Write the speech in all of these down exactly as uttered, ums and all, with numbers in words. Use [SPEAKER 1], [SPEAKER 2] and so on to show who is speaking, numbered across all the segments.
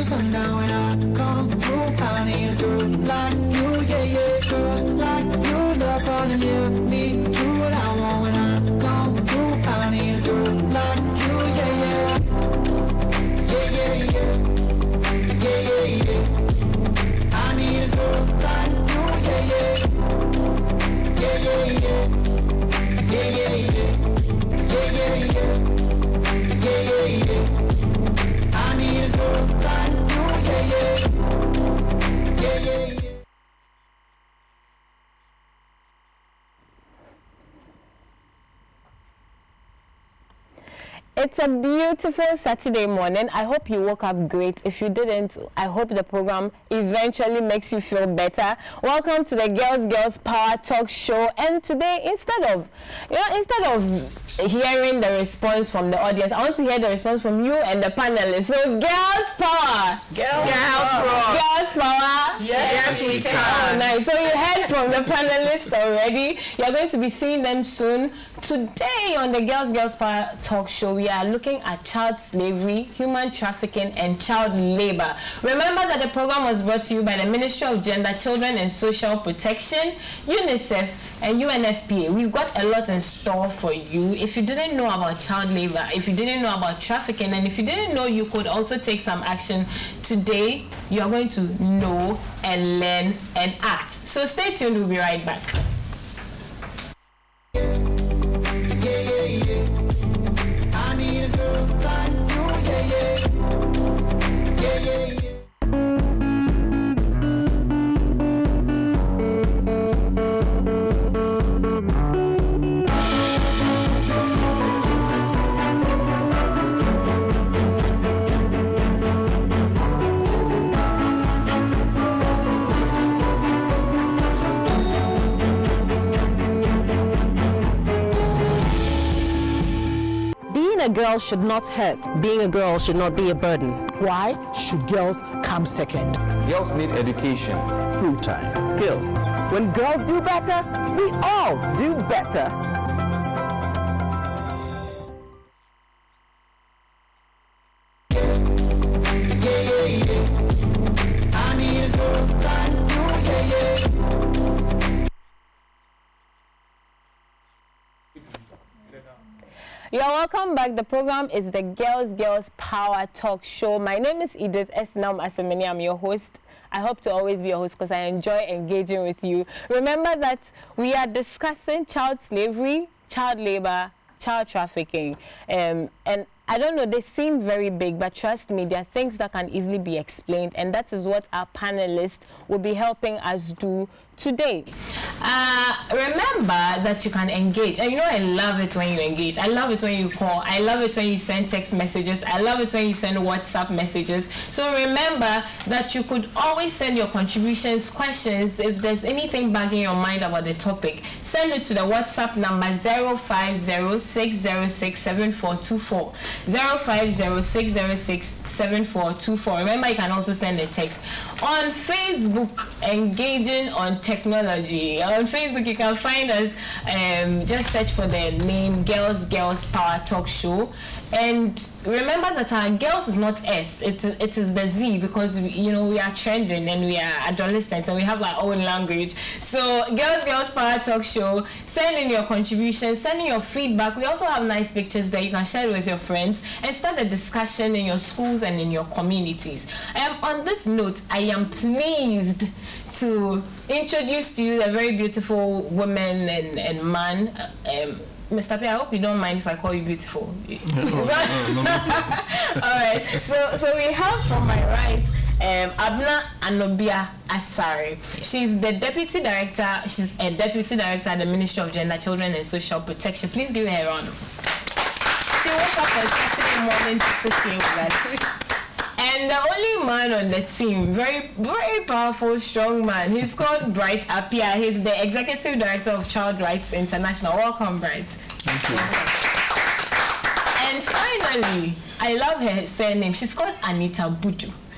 [SPEAKER 1] sundown when I come through. I need a girl like you, yeah, yeah. Girls like you love falling near me. Do what I want when I come through. I need a girl like you, yeah, yeah. Yeah, yeah, yeah. Yeah, yeah, yeah. I need a girl like you, yeah, yeah. Yeah, yeah, yeah. Yeah, yeah, yeah. Yeah, yeah, yeah. Yeah, yeah, yeah. I need a girl like you, yeah, yeah. Yeah, yeah, yeah.
[SPEAKER 2] It's a beautiful Saturday morning. I hope you woke up great. If you didn't, I hope the program eventually makes you feel better. Welcome to the Girlz Girls Power Talk Show. And today, instead of, you know, instead of hearing the response from the audience, I want to hear the response from you and the panelists. So, Girls Power.
[SPEAKER 3] Girls, Girls Power.
[SPEAKER 2] Girls Power.
[SPEAKER 3] Yes, yes we can.
[SPEAKER 2] Oh, nice. So you heard from the panelists already. You're going to be seeing them soon. Today on the Girlz Girls Power Talk Show, we are looking at child slavery, human trafficking, and child labor. Remember that the program was brought to you by the Ministry of Gender, Children and Social Protection, UNICEF, and U N F P A. We've got a lot in store for you. If you didn't know about child labor, if you didn't know about trafficking, and if you didn't know you could also take some action, today you are going to know and learn and act. So stay tuned, we'll be right back.
[SPEAKER 4] A girl should not hurt. Being a girl should not be a burden.
[SPEAKER 5] Why should girls come second?
[SPEAKER 6] Girls need education,
[SPEAKER 4] full-time skills. When girls do better, we all do better.
[SPEAKER 2] You're welcome back. The program is the Girlz Girls Power Talk Show. My name is Edith Esnam Asemeni. I'm your host. I hope to always be your host because I enjoy engaging with you. Remember that we are discussing child slavery, child labor, child trafficking. Um, and I don't know, they seem very big, but trust me, there are things that can easily be explained, and that is what our panelists will be helping us do today. Uh, remember that you can engage, and you know I love it when you engage. I love it when you call. I love it when you send text messages. I love it when you send WhatsApp messages. So remember that you could always send your contributions, questions. If there's anything bugging your mind about the topic, send it to the WhatsApp number zero five zero six zero six seven four two four. zero five zero six zero six seven four two four. Remember, you can also send a text. On Facebook, engaging on technology. On Facebook, you can find us. Um, just search for the name Girlz Girls Power Talk Show. And remember that our girls is not S, it, it is the Z, because we, you know, we are trending and we are adolescents and we have our own language. So Girlz Girls Power Talk Show, send in your contributions, send in your feedback. We also have nice pictures that you can share with your friends and start a discussion in your schools and in your communities. Um, on this note, I am pleased to introduce to you a very beautiful woman and, and man. Um, Mister P, I hope you don't mind if I call you beautiful.
[SPEAKER 6] Yes, no, no, no, no.
[SPEAKER 2] All right. So, so we have from my right um, Abna Anobia Asare. She's the deputy director. She's a deputy director at the Ministry of Gender, Children and Social Protection. Please give her a round. She woke up on Saturday morning to sit here with us. And the only man on the team, very, very powerful, strong man. He's called Bright Apia. He's the executive director of Child Rights International. Welcome, Bright.
[SPEAKER 6] Thank you.
[SPEAKER 2] And finally, I love her surname. She's called Anita Budu.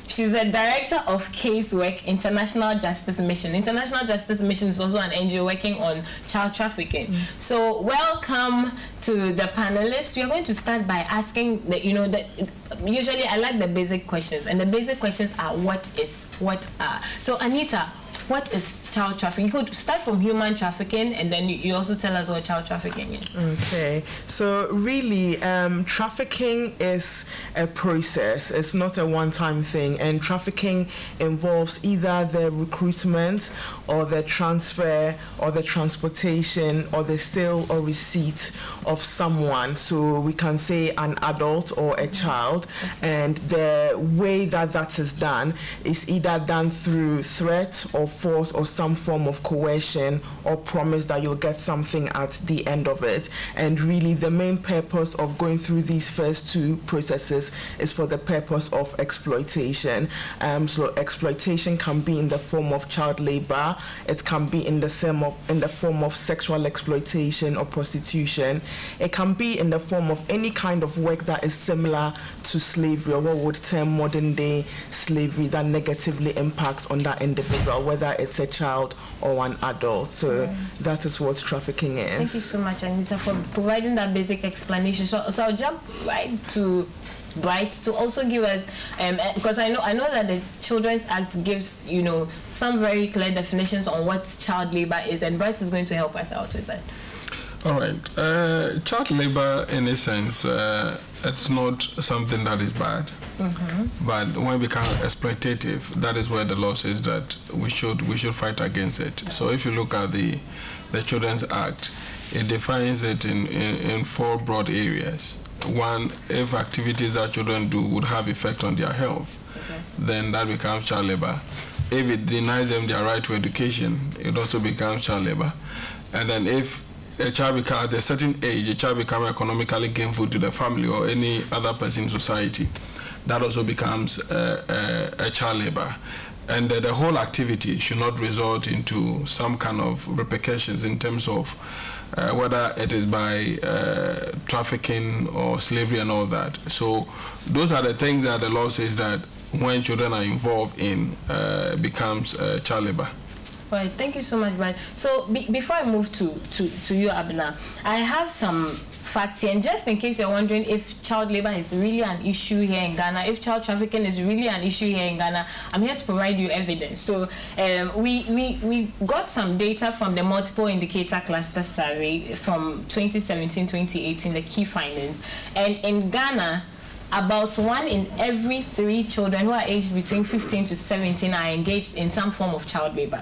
[SPEAKER 2] She's the director of Casework International Justice Mission. International Justice Mission is also an N G O working on child trafficking. Mm. So welcome to the panelists. We are going to start by asking that, you know, that usually I like the basic questions, and the basic questions are what is, what are. So Anita, what is child trafficking? You could start from human trafficking, and then you also tell us what child trafficking is.
[SPEAKER 7] Okay, so really, um, trafficking is a process. It's not a one-time thing, and trafficking involves either the recruitment or the transfer or the transportation or the sale or receipt of someone. So we can say an adult or a child, and the way that that is done is either done through threat or force or some form of coercion or promise that you'll get something at the end of it. And really the main purpose of going through these first two processes is for the purpose of exploitation. Um, so exploitation can be in the form of child labor, it can be in the, same of, in the form of sexual exploitation or prostitution, it can be in the form of any kind of work that is similar to slavery, or what we would term modern day slavery, that negatively impacts on that individual, whether it's a child or an adult. So right. that is what trafficking is.
[SPEAKER 2] Thank you so much, Anita, for providing that basic explanation. So, so I'll jump right to Bright to also give us, um, because I know I know that the Children's Act gives, you know, some very clear definitions on what child labor is, and Bright is going to help us out with that.
[SPEAKER 6] All right. Uh, child labor, in a sense, uh, it's not something that is bad. Mm-hmm. But when it becomes exploitative, that is where the law says that we should we should fight against it. So if you look at the the Children's Act, it defines it in, in, in four broad areas. One, if activities that children do would have effect on their health, okay, then that becomes child labor. If it denies them their right to education, it also becomes child labor. And then if a child becomes, at a certain age, a child becomes economically gainful to the family or any other person in society, that also becomes uh, uh, a child labor. And uh, the whole activity should not result into some kind of repercussions in terms of uh, whether it is by uh, trafficking or slavery and all that. So those are the things that the law says that when children are involved in, uh, becomes uh, child labor.
[SPEAKER 2] All right, thank you so much, Brian. So be before I move to, to, to you, Abner, I have some facts here, and just in case you're wondering if child labor is really an issue here in Ghana, if child trafficking is really an issue here in Ghana, I'm here to provide you evidence. So um, we, we, we got some data from the Multiple Indicator Cluster Survey from twenty seventeen twenty eighteen, the key findings. And in Ghana, about one in every three children who are aged between fifteen to seventeen are engaged in some form of child labor.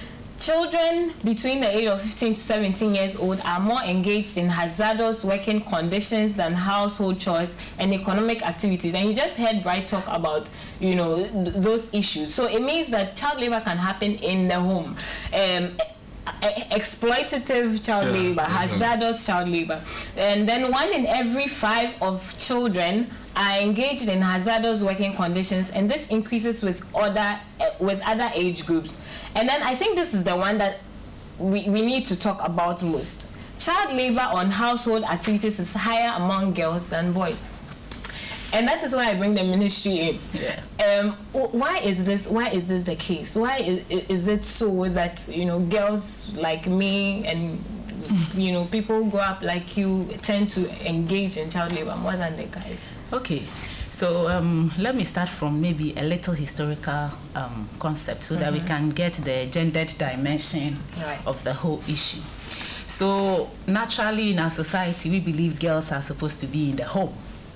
[SPEAKER 2] Children between the age of fifteen to seventeen years old are more engaged in hazardous working conditions than household chores and economic activities. And you just heard Bright talk about, you know, th those issues. So it means that child labor can happen in the home. Um, exploitative child yeah, labor, hazardous child labor. And then one in every five of children are engaged in hazardous working conditions, and this increases with other uh, with other age groups. And then I think this is the one that we, we need to talk about most. Child labor on household activities is higher among girls than boys. And that is why I bring the ministry in. Yeah. Um, why is this? Why is this the case? Why is, is it so that, you know, girls like me and, you know, people who grow up like you tend to engage in child labor more than the guys?
[SPEAKER 8] Okay. So um, let me start from maybe a little historical um, concept so mm-hmm. that we can get the gendered dimension right. of the whole issue. So naturally in our society, we believe girls are supposed to be in the home.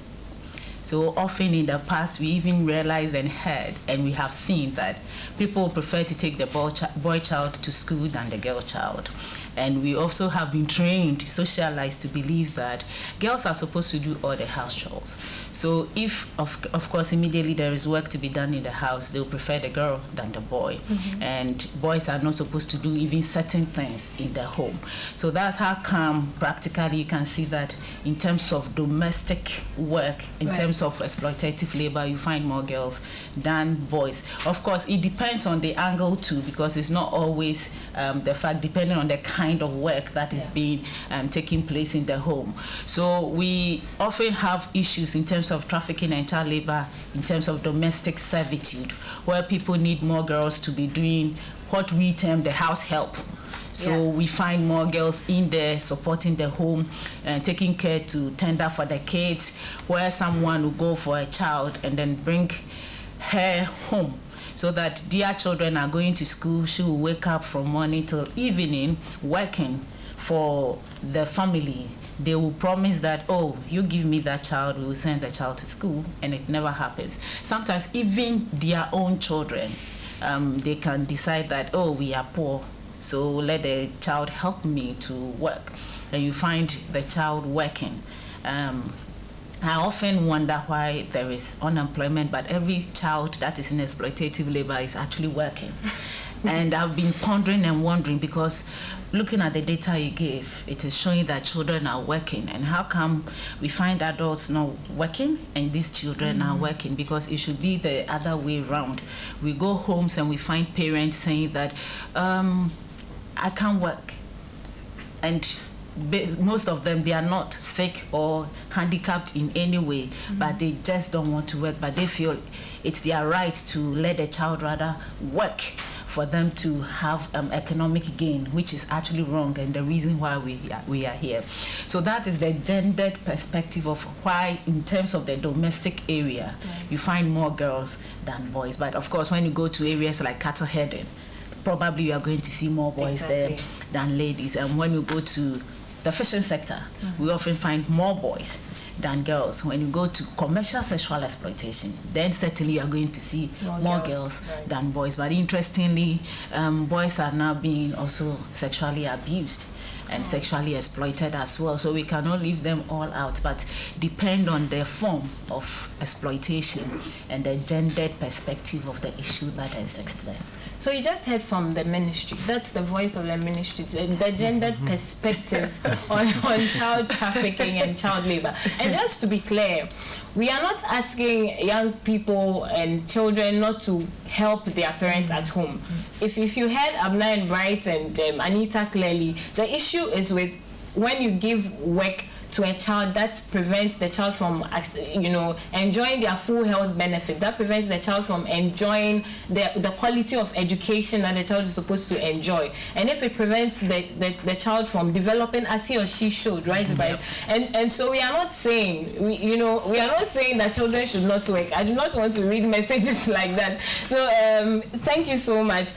[SPEAKER 8] So often in the past, we even realized and heard, and we have seen that people prefer to take the boy, ch boy child to school than the girl child. And we also have been trained, socialized to believe that girls are supposed to do all the house chores. So if, of, of course, immediately there is work to be done in the house, they'll prefer the girl than the boy. Mm-hmm. And boys are not supposed to do even certain things in the home. So that's how come practically you can see that in terms of domestic work, in right. terms terms of exploitative labor, you find more girls than boys. Of course, it depends on the angle too, because it's not always um, the fact, depending on the kind of work that is yeah. being um, taking place in the home. So we often have issues in terms of trafficking and child labor, in terms of domestic servitude, where people need more girls to be doing what we term the house help. So yeah. we find more girls in there supporting the home and taking care to tender for the kids, where someone will go for a child and then bring her home so that their children are going to school. She will wake up from morning till evening working for the family. They will promise that, oh, you give me that child, we will send the child to school, and it never happens. Sometimes even their own children, um, they can decide that, oh, we are poor, so let the child help me to work. And you find the child working. Um, I often wonder why there is unemployment, but every child that is in exploitative labor is actually working. And I've been pondering and wondering, because looking at the data you gave, it is showing that children are working. And how come we find adults not working and these children mm-hmm. are working? Because it should be the other way around. We go homes and we find parents saying that, um, I can't work. And most of them, they are not sick or handicapped in any way, mm-hmm. but they just don't want to work, but they feel it's their right to let the child rather work for them to have um, economic gain, which is actually wrong, and the reason why we are, we are here. So that is the gendered perspective of why, in terms of the domestic area, right. you find more girls than boys. But of course, when you go to areas like cattle herding, probably you are going to see more boys exactly. there than ladies. And when you go to the fishing sector, mm-hmm. we often find more boys than girls. When you go to commercial sexual exploitation, then certainly you are going to see more, more girls, girls right. than boys. But interestingly, um, boys are now being also sexually abused and oh. sexually exploited as well. So we cannot leave them all out, but depend on the form of exploitation and the gendered perspective of the issue that exists there.
[SPEAKER 2] So you just heard from the ministry. That's the voice of the ministry, the gendered perspective on, on child trafficking and child labor. And just to be clear, we are not asking young people and children not to help their parents at home. If, if you heard Abna and Bright and um, Anita clearly, the issue is with when you give work to a child, that prevents the child from, you know, enjoying their full health benefit. That prevents the child from enjoying the, the quality of education that the child is supposed to enjoy. And if it prevents the, the, the child from developing as he or she should, right? Mm-hmm. By, and, and so we are not saying, we, you know, we are not saying that children should not work. I do not want to read messages like that. So um, thank you so much.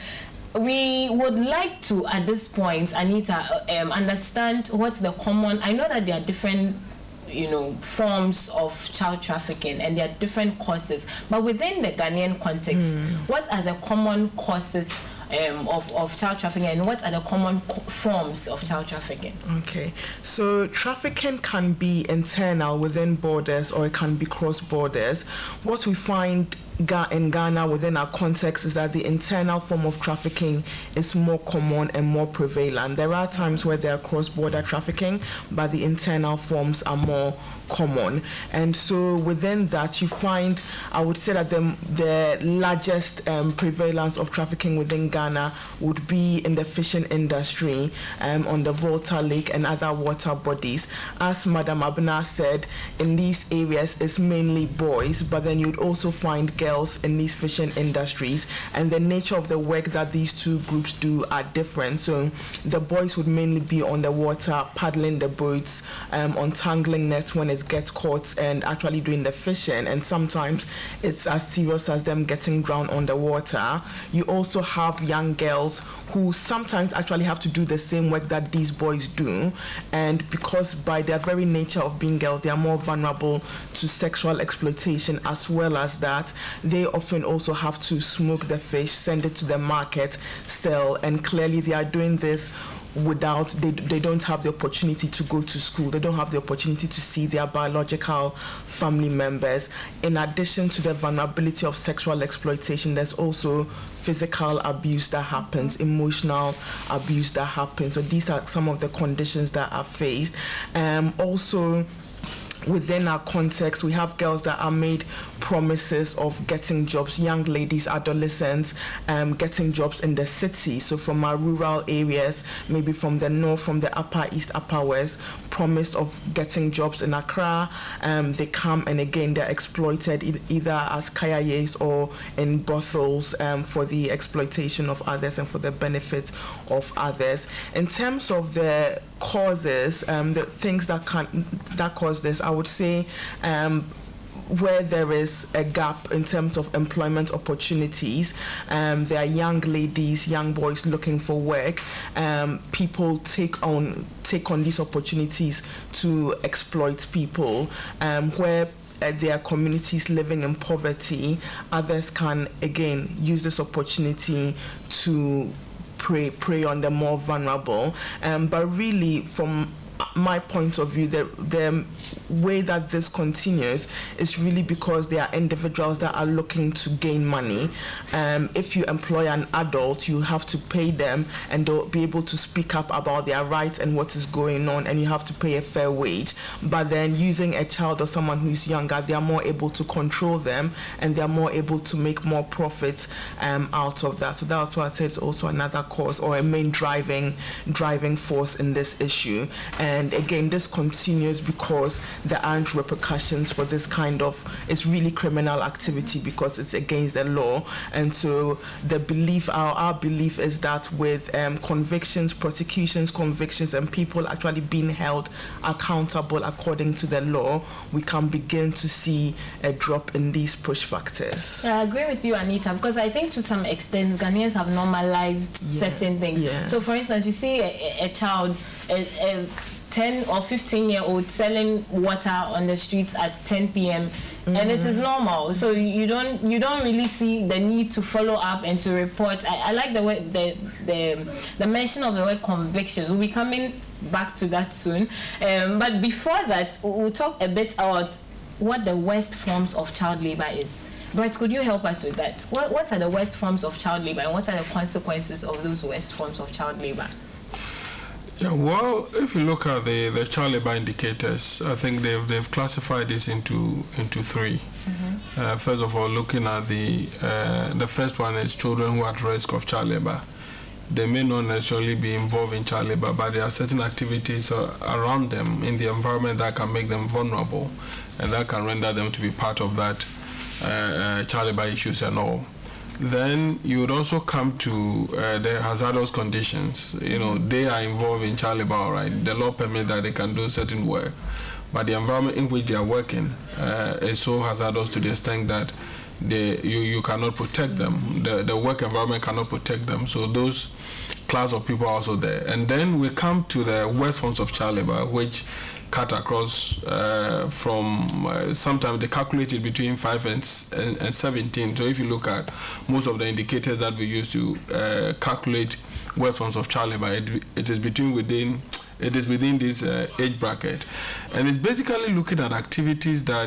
[SPEAKER 2] We would like to, at this point, Anita, um, understand what's the common. I know that there are different, you know, forms of child trafficking and there are different causes, but within the Ghanaian context, mm. what are the common causes um, of, of child trafficking, and what are the common co forms of child trafficking?
[SPEAKER 7] Okay, so trafficking can be internal within borders, or it can be cross borders. What we find in Ghana within our context is that the internal form of trafficking is more common and more prevalent. There are times where there are cross-border trafficking, but the internal forms are more common. And so within that, you find, I would say that the, the largest um, prevalence of trafficking within Ghana would be in the fishing industry, um, on the Volta Lake and other water bodies. As Madam Abna said, in these areas it's mainly boys, but then you'd also find girls in these fishing industries, and the nature of the work that these two groups do are different. So the boys would mainly be on the water, paddling the boats, um, untangling nets when it gets caught, and actually doing the fishing, and sometimes it's as serious as them getting drowned on the water. You also have young girls who sometimes actually have to do the same work that these boys do, and because by their very nature of being girls, they are more vulnerable to sexual exploitation, as well as that they often also have to smoke the fish, send it to the market, sell, and clearly they are doing this without, they, they don't have the opportunity to go to school. They don't have the opportunity to see their biological family members. In addition to the vulnerability of sexual exploitation, there's also physical abuse that happens, emotional abuse that happens. So these are some of the conditions that are faced. Um, also, within our context, we have girls that are made promises of getting jobs, young ladies, adolescents, um, getting jobs in the city. So from our rural areas, maybe from the north, from the upper east, upper west, promise of getting jobs in Accra. Um, they come and again, they're exploited e either as kayayes or in brothels um, for the exploitation of others and for the benefit of others. In terms of the causes, um, the things that can that cause this, I would say um, where there is a gap in terms of employment opportunities, um, there are young ladies, young boys looking for work. Um, people take on take on these opportunities to exploit people, um, where Uh, there are communities living in poverty. Others can again use this opportunity to prey prey on the more vulnerable. Um, but really, from my point of view, the the way that this continues is really because there are individuals that are looking to gain money. Um, if you employ an adult, you have to pay them, and they'll be able to speak up about their rights and what is going on, and you have to pay a fair wage. But then using a child or someone who is younger, they are more able to control them, and they are more able to make more profits um, out of that. So that's why I said it's also another cause or a main driving driving force in this issue. And again, this continues because there aren't repercussions for this kind of, it's really criminal activity because it's against the law. And so the belief, our, our belief is that with um, convictions, prosecutions, convictions, and people actually being held accountable according to the law, we can begin to see a drop in these push factors.
[SPEAKER 2] Yeah, I agree with you, Anita, because I think to some extent Ghanaians have normalized yeah. certain things. Yes. So for instance, you see a, a child, a, a ten or fifteen year old selling water on the streets at ten p m Mm-hmm. and it is normal, so you don't you don't really see the need to follow up and to report. I, I like the word the the the mention of the word convictions. We'll be coming back to that soon, um, but before that, we'll talk a bit about what the worst forms of child labor is. Brett, could you help us with that? What what are the worst forms of child labor, and what are the consequences of those worst forms of child labor?
[SPEAKER 6] Yeah, well, if you look at the, the child labor indicators, I think they've they've classified this into into three. Mm-hmm. uh, first of all, looking at the uh, the first one is children who are at risk of child labor. They may not necessarily be involved in child labor, but there are certain activities uh, around them in the environment that can make them vulnerable, and that can render them to be part of that uh, uh, child labor issues and all. Then you would also come to uh, the hazardous conditions. You know, they are involved in child labor, right? The law permits that they can do certain work, but the environment in which they are working uh, is so hazardous to the extent that they, you, you cannot protect them. The, the work environment cannot protect them. So those class of people are also there. And then we come to the worst forms of child labor, which cut across uh, from uh, sometimes they calculate it between five and, and, and seventeen. So if you look at most of the indicators that we use to uh, calculate worst forms of child labor, it, it is between within it is within this uh, age bracket, and it's basically looking at activities that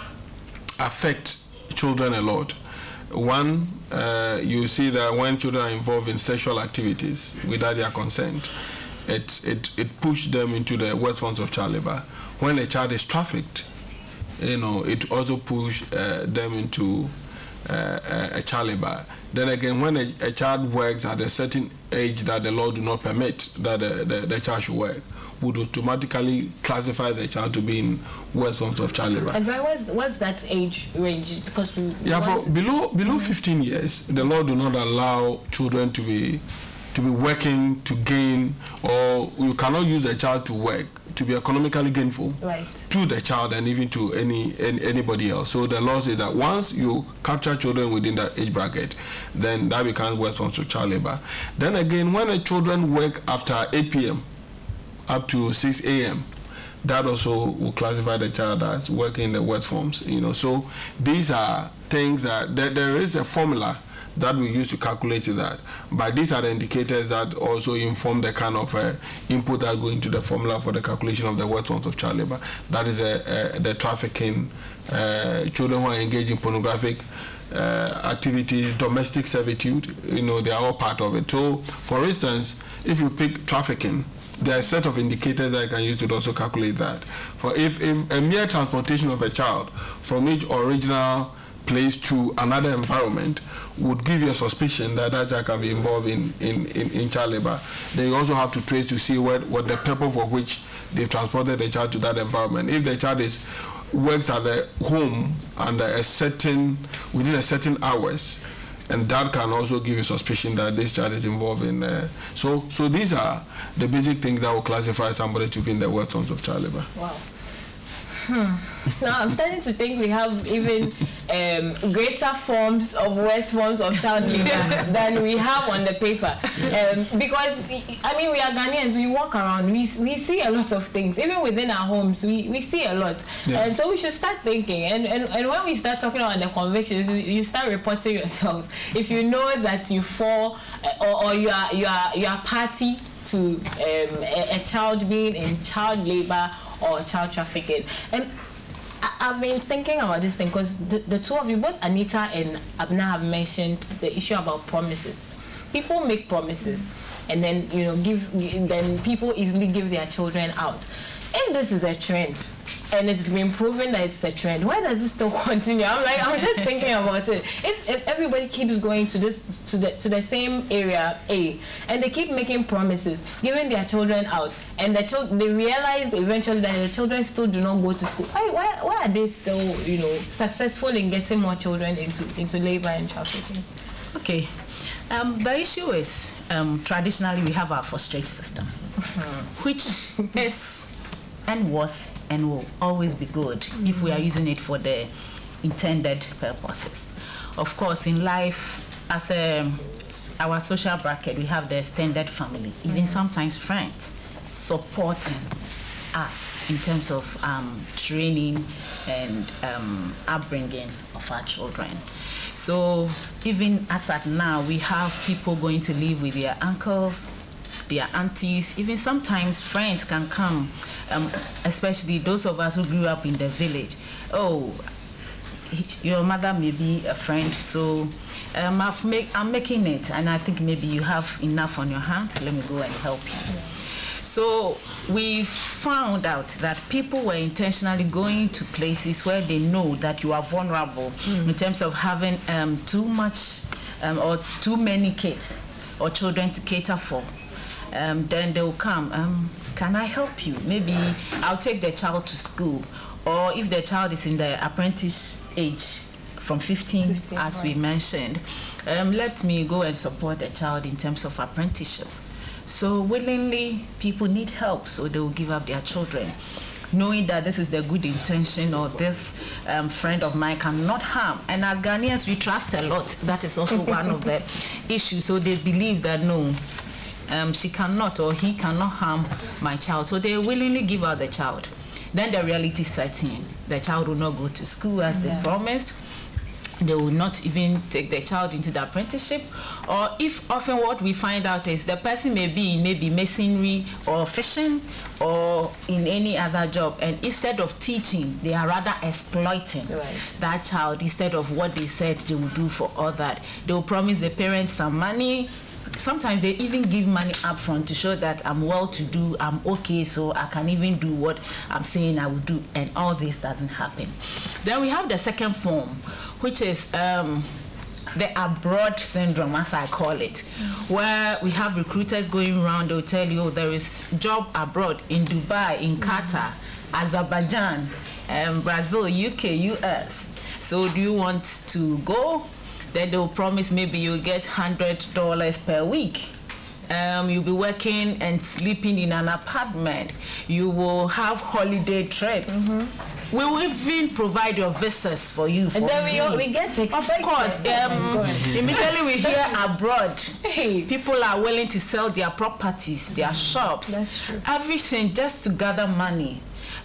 [SPEAKER 6] affect children a lot. One, uh, you see that when children are involved in sexual activities without their consent, It, it, it pushed them into the worst forms of child labor. When a child is trafficked, you know, it also pushed uh, them into uh, a child labor. Then again, when a, a child works at a certain age that the law do not permit that the, the, the child should work, would automatically classify the child to be in worst forms of child labor.
[SPEAKER 2] And what's, what's that age range? Because we
[SPEAKER 6] yeah, for below below mm-hmm. fifteen years, the law do not allow children to be to be working to gain, or you cannot use a child to work to be economically gainful
[SPEAKER 2] right.
[SPEAKER 6] to the child and even to any, any anybody else. So the law says that once you capture children within that age bracket, then that becomes worst forms of child labor. Then again, when the children work after eight p m up to six a m, that also will classify the child as working in the worst forms. You know, so these are things that there, there is a formula that we use to calculate that, but these are the indicators that also inform the kind of uh, input that go into the formula for the calculation of the worst forms of child labor. That is uh, uh, the trafficking, uh, children who are engaged in pornographic uh, activities, domestic servitude, you know, they are all part of it. So, for instance, if you pick trafficking, there are a set of indicators that I can use to also calculate that. For if, if a mere transportation of a child from each original place to another environment would give you a suspicion that that child can be involved in, in, in, in child labor, then you also have to trace to see what, what the purpose for which they've transported the child to that environment. If the child is works at the home under a certain, within a certain hours, and that can also give you suspicion that this child is involved in. Uh, so, so these are the basic things that will classify somebody to be in the worst forms of child labor.
[SPEAKER 2] Wow. Hmm. Now I'm starting to think we have even um, greater forms of worst forms of child labor than we have on the paper. Um, because I mean, we are Ghanaians. We walk around. We we see a lot of things. Even within our homes, we we see a lot. Yeah. And so we should start thinking. And and and when we start talking about the convictions, you start reporting yourselves. If you know that you fall or, or you are you are you are party to um, a, a child being in child labor or child trafficking. And I, I've been thinking about this thing because the, the two of you, both Anita and Abna, have mentioned the issue about promises. People make promises and then, you know, give, then people easily give their children out. If this is a trend and it's been proven that it's a trend, why does it still continue? I'm like, I'm just thinking about it. If, if everybody keeps going to this to the to the same area A and they keep making promises, giving their children out, and the child they realize eventually that the children still do not go to school, why why, why are they still, you know, successful in getting more children into into labor and trafficking?
[SPEAKER 8] Okay. Um, the issue is um, traditionally we have our foster system, mm-hmm. which is and was and will always be good mm-hmm. if we are using it for the intended purposes. Of course, in life, as a, our social bracket, we have the extended family, mm-hmm. even sometimes friends, supporting us in terms of um, training and um, upbringing of our children. So even as at now, we have people going to live with their uncles, their aunties, even sometimes friends can come, um, especially those of us who grew up in the village. Oh, your mother may be a friend, so um, I've make, I'm making it, and I think maybe you have enough on your hands, let me go and help you. Yeah. So we found out that people were intentionally going to places where they know that you are vulnerable mm. in terms of having um, too much um, or too many kids or children to cater for. Um, then they will come, um, can I help you? Maybe I'll take the child to school. Or if the child is in the apprentice age, from fifteen, fifteen as right. we mentioned, um, let me go and support the child in terms of apprenticeship. So willingly, people need help, so they will give up their children, knowing that this is the good intention, or this um, friend of mine cannot harm. And as Ghanaians, we trust a lot. That is also one of the issues. So they believe that no, Um, she cannot or he cannot harm my child. So they willingly give out the child. Then the reality sets in. The child will not go to school as yeah. they promised. They will not even take the child into the apprenticeship. Or if often what we find out is the person may be in maybe masonry or fishing or in any other job, and instead of teaching, they are rather exploiting right. that child instead of what they said they will do for all that. They will promise the parents some money. Sometimes they even give money up front to show that I'm well-to-do, I'm okay, so I can even do what I'm saying I will do, and all this doesn't happen. Then we have the second form, which is um, the abroad syndrome, as I call it, mm-hmm. where we have recruiters going around, they'll tell you, oh, there is job abroad in Dubai, in Qatar, mm-hmm. Azerbaijan, um, Brazil, U K, U S. So do you want to go? Then they'll promise maybe you'll get one hundred dollars per week. Um, you'll be working and sleeping in an apartment. You will have holiday trips. Mm-hmm. We will even provide your visas for you. For
[SPEAKER 2] and then we, we get excited.
[SPEAKER 8] Of course. Um, immediately we hear abroad, hey, people are willing to sell their properties, their mm-hmm. shops,
[SPEAKER 2] That's true.
[SPEAKER 8] everything just to gather money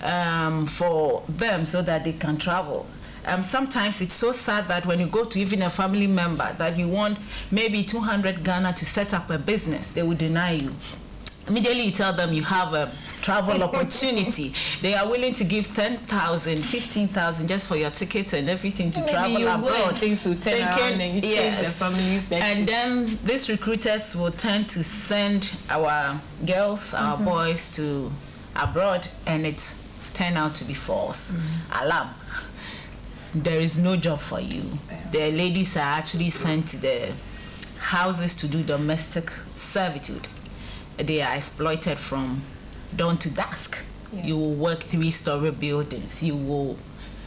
[SPEAKER 8] um, for them so that they can travel. Um, sometimes it's so sad that when you go to even a family member that you want maybe two hundred Ghana to set up a business, they will deny you. immediately you tell them you have a travel opportunity, they are willing to give ten thousand, fifteen thousand just for your tickets and everything to
[SPEAKER 2] Maybe
[SPEAKER 8] travel
[SPEAKER 2] you
[SPEAKER 8] abroad.
[SPEAKER 2] Go things will turn
[SPEAKER 8] thinking,
[SPEAKER 2] around and you
[SPEAKER 8] yes.
[SPEAKER 2] change the families.
[SPEAKER 8] And then these recruiters will tend to send our girls, our mm-hmm. boys to abroad, and it turned out to be false. Mm-hmm. Alarm. There is no job for you. Yeah. The ladies are actually sent to the houses to do domestic servitude. They are exploited from dawn to dusk. Yeah. You will work three-story buildings. You will,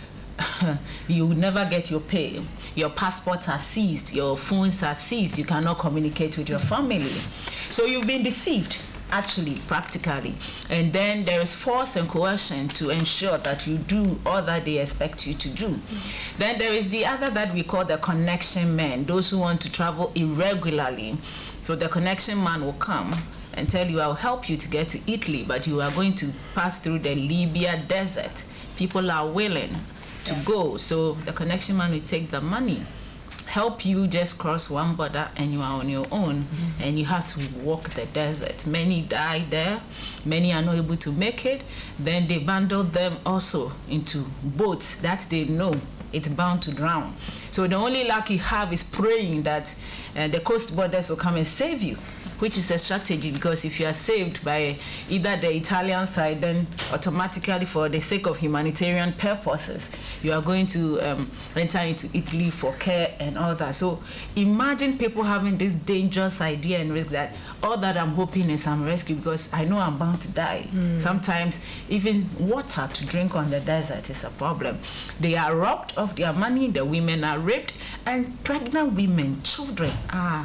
[SPEAKER 8] you will never get your pay. Your passports are seized. Your phones are seized. You cannot communicate with your family. So you've been deceived, actually, practically. And then there is force and coercion to ensure that you do all that they expect you to do. Mm-hmm. Then there is the other that we call the connection men, those who want to travel irregularly. So the connection man will come and tell you, I'll help you to get to Italy, but you are going to pass through the Libya desert. People are willing to yeah. go. So the connection man will take the money, help you just cross one border, and you are on your own, mm-hmm. and you have to walk the desert. Many die there. Many are not able to make it. Then they bundle them also into boats that they know it's bound to drown. So the only luck you have is praying that uh, the coast borders will come and save you, which is a strategy, because if you are saved by either the Italian side, then automatically, for the sake of humanitarian purposes, you are going to um, enter into Italy for care and all that. So imagine people having this dangerous idea and risk that all that I'm hoping is I'm rescued because I know I'm bound to die. Mm. Sometimes even water to drink on the desert is a problem. They are robbed of their money, the women are raped, and pregnant women, children are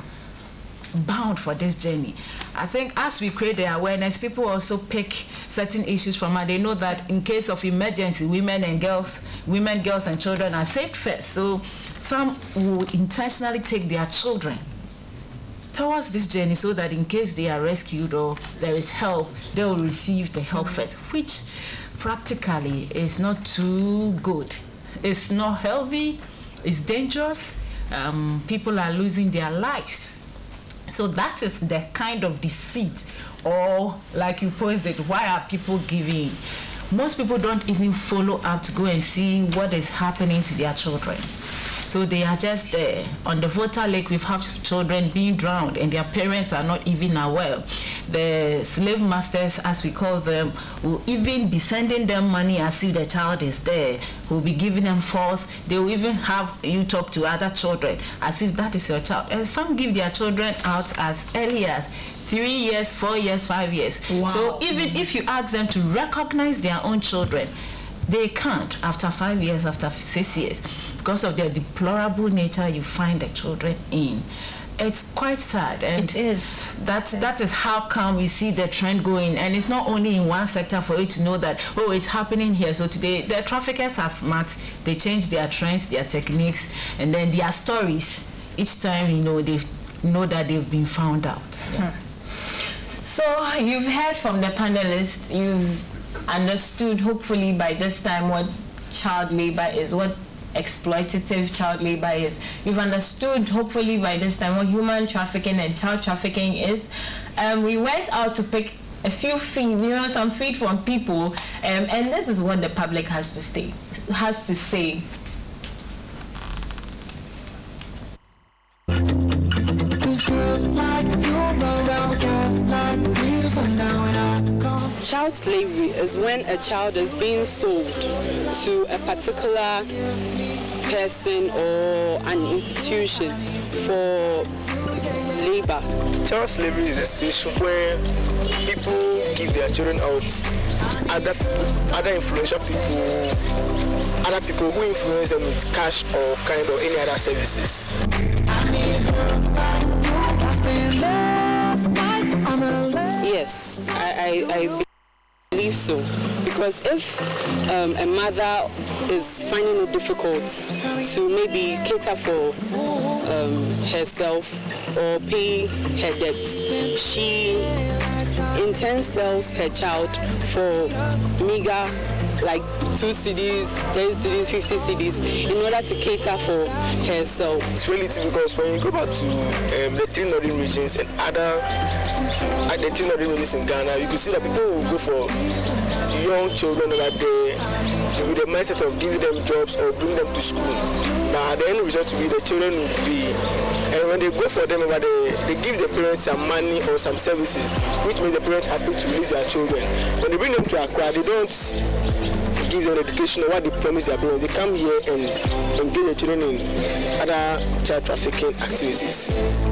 [SPEAKER 8] bound for this journey. I think as we create the awareness, people also pick certain issues from her. They know that in case of emergency, women and girls, women, girls and children are saved first. So some will intentionally take their children towards this journey so that in case they are rescued or there is help, they will receive the help first, which practically is not too good. It's not healthy, it's dangerous. Um, people are losing their lives. So that is the kind of deceit, or like you posed it, why are people giving? Most people don't even follow up to go and see what is happening to their children. So they are just there. On the Volta Lake, we've had children being drowned and their parents are not even aware. The slave masters, as we call them, will even be sending them money as if the child is there, will be giving them false. They will even have you talk to other children as if that is your child. And some give their children out as early as three years, four years, five years. Wow. So even mm-hmm. if you ask them to recognize their own children, they can't after five years, after six years, because of their deplorable nature you find the children in. It's quite sad, and
[SPEAKER 2] it is.
[SPEAKER 8] That's, that is how come we see the trend going. And it's not only in one sector for you to know that, oh, it's happening here. So today, the traffickers are smart. They change their trends, their techniques, and then their stories. Each time, you know, they know that they've been found out. Yeah.
[SPEAKER 2] Hmm. So you've heard from the panelists, you've understood, hopefully by this time, what child labor is, what exploitative child labor is. You've understood, hopefully by this time, what human trafficking and child trafficking is. Um, we went out to pick a few feed, you know, some feed from people, um, and this is what the public has to say. Has to say.
[SPEAKER 9] Child slavery is when a child is being sold to a particular person or an institution for labor.
[SPEAKER 10] Child slavery is a situation where people give their children out to other people, other influential people, other people who influence them with cash or kind of any other services.
[SPEAKER 9] Yes, I, I, I believe so. Because if um, a mother is finding it difficult to maybe cater for um, herself or pay her debt, she in turn sells her child for meager like two C Ds, ten C Ds, fifty C Ds in order to cater for herself.
[SPEAKER 10] It's reality because when you go back to um, the three northern regions and other at the three northern regions in Ghana, you can see that people will go for young children over there with the mindset of giving them jobs or bring them to school. But at the end result to be the children will be, and when they go for them over there, they give the parents some money or some services, which means the parents are happy to release their children. When they bring them to Accra, they don't give them education or what they promise their parents. They come here and engage their children in other child trafficking activities.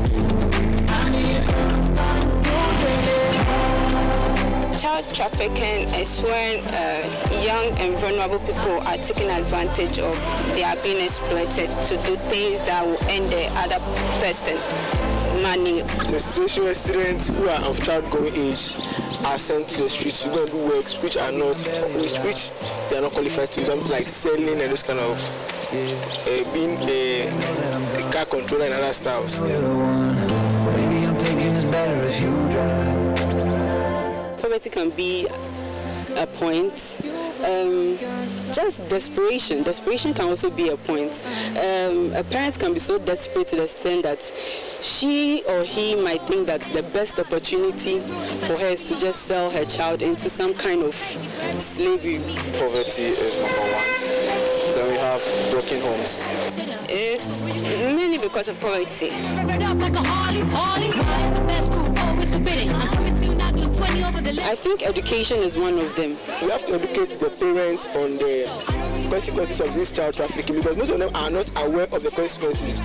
[SPEAKER 9] Child trafficking is when uh, young and vulnerable people are taken advantage of. They are being exploited to do things that will earn the other person money.
[SPEAKER 10] The situation where students who are of childgoing age are sent to the streets to go and do works which are not, which, which they are not qualified to, something like selling and those kind of uh, being a, a car controller and other styles.
[SPEAKER 1] Maybe I'm thinking it's better if you drive.
[SPEAKER 9] Poverty can be a point. Um, just desperation. Desperation can also be a point. Um, a parent can be so desperate to the extent that she or he might think that the best opportunity for her is to just sell her child into some kind of slavery.
[SPEAKER 11] Poverty is number one. Then we have broken homes.
[SPEAKER 9] It's mainly because of poverty. I think education is one of them.
[SPEAKER 10] We have to educate the parents on the consequences of this child trafficking because most of them are not aware of the consequences.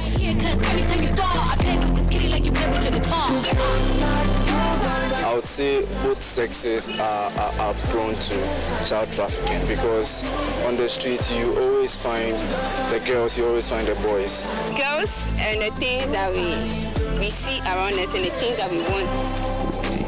[SPEAKER 11] I would say both sexes are, are, are prone to child trafficking because on the street you always find the girls, you always find the boys.
[SPEAKER 9] Girls and the things that we, we see around us and the things that we want.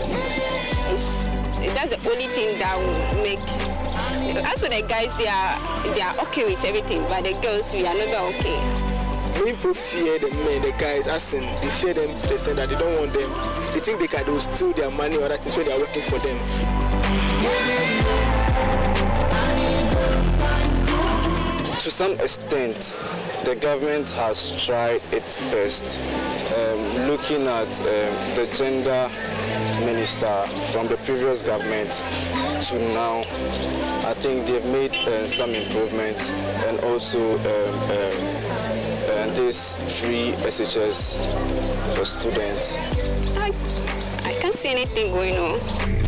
[SPEAKER 9] It's, that's the only thing that will make. As for the guys, they are they are okay with everything, but the girls, we are never okay.
[SPEAKER 10] Many people fear the men, the guys, as in they fear them to the extent that they don't want them. They think they can they will steal their money or that is when they are working for them.
[SPEAKER 11] To some extent, the government has tried its best, um, looking at um, the gender minister from the previous government to now. I think they've made uh, some improvement, and also um, um, and this free S H S for students.
[SPEAKER 9] I, I can't see anything going on.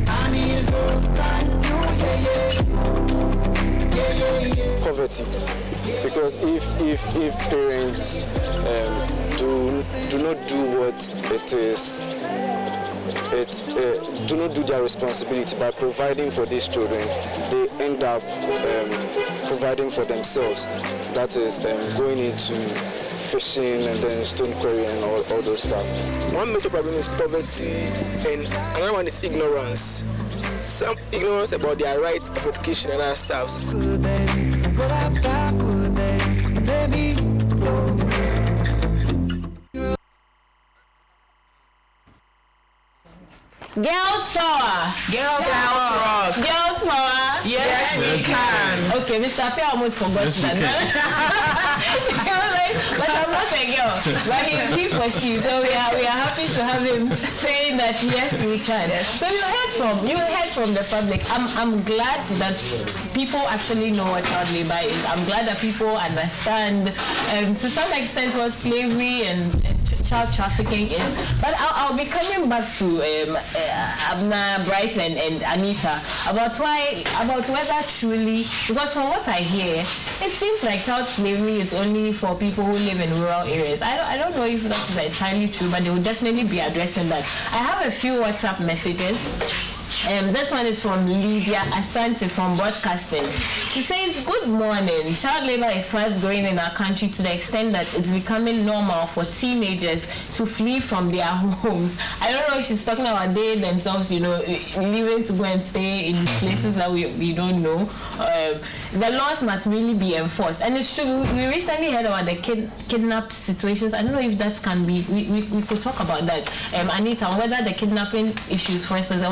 [SPEAKER 11] Poverty, because if if if parents um, do do not do what it is. It, uh, do not do their responsibility by providing for these children, they end up um, providing for themselves. That is um, going into fishing and then stone quarrying and all, all those stuff.
[SPEAKER 10] One major problem is poverty and another one is ignorance. Some ignorance about their rights of education and other stuff.
[SPEAKER 1] Good baby, good baby, baby.
[SPEAKER 2] Girls power.
[SPEAKER 7] Girls power.
[SPEAKER 2] Girls power.
[SPEAKER 7] Yes, we can.
[SPEAKER 2] Okay, Mister P almost forgot
[SPEAKER 6] Yes,
[SPEAKER 2] that. Like, but I'm not a girl. But he's he for she. So we are we are happy to have him saying that yes we can. So you heard from you heard from the public. I'm I'm glad that people actually know what child labor is. I'm glad that people understand um, to some extent what slavery and, and child trafficking is. But I'll, I'll be coming back to um, uh, Abna, Bright, and, and Anita about why about whether truly, because from what I hear, it seems like child slavery is only for people who live in rural areas. I don't I don't know if that is entirely true, but they will definitely be addressing that. I have a few WhatsApp messages. Um, this one is from Lydia Asante from Broadcasting. She says, good morning. Child labor is fast growing in our country to the extent that it's becoming normal for teenagers to flee from their homes. I don't know if she's talking about they themselves, you know, leaving to go and stay in places that we, we don't know. Um, the laws must really be enforced. And it's true, we recently heard about the kid, kidnapped situations. I don't know if that can be, we, we, we could talk about that. Um, Anita, whether the kidnapping issues, for instance, the ones that happen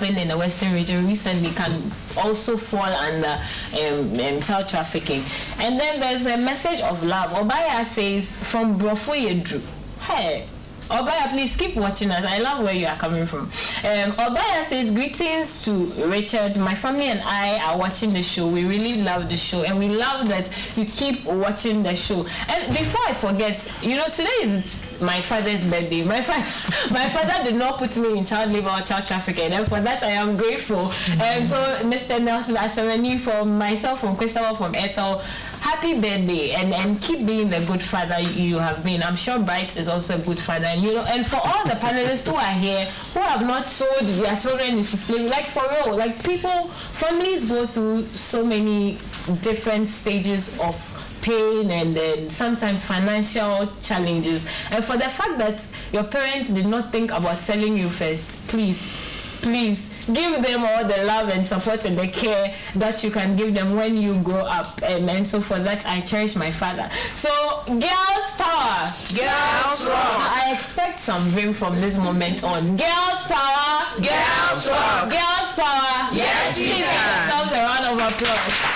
[SPEAKER 2] happened in the Western region recently can also fall under um, um, child trafficking. And then there's a message of love. Obaya says, from Brofo Yedru. Hey, Obaya, please keep watching us. I love where you are coming from. Um, Obaya says, greetings to Richard. My family and I are watching the show. We really love the show, and we love that you keep watching the show. And before I forget, you know, today is my father's birthday. My, fa my father did not put me in child labor or child trafficking, and for that I am grateful. Mm-hmm. And so, Mister Nelson Asemani, from myself, from Christopher, from Ethel, happy birthday, and and keep being the good father you have been. I'm sure Bright is also a good father, and you know, and for all the panelists who are here who have not sold their children into slavery, like for real, like people, families go through so many different stages of pain and then sometimes financial challenges, and for the fact that your parents did not think about selling you first, please please give them all the love and support and the care that you can give them when you grow up. Um, and so for that I cherish my father. So girls power,
[SPEAKER 3] girls rock.
[SPEAKER 2] I expect some vim from this moment on. Girls power,
[SPEAKER 3] girls rock.
[SPEAKER 2] Girls power,
[SPEAKER 3] yes we
[SPEAKER 2] can.
[SPEAKER 3] can.
[SPEAKER 2] Give a round of applause.